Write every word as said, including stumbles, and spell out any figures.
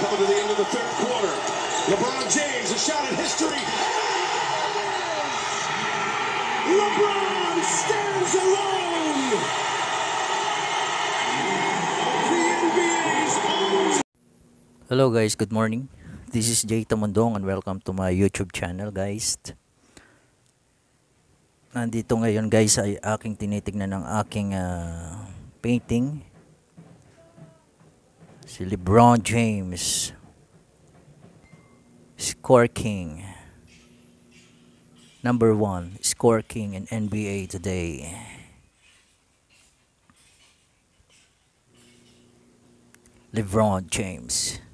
Coming to the end of the third quarter. LeBron James, a shot at history. LeBron stands alone. The N B A's own. Hello guys, good morning. This is A.Tamondong and welcome to my YouTube channel guys. Nandito ngayon guys ay aking tinitignan ng aking uh, painting. Si LeBron James, Score King, number one Score King in N B A today. LeBron James.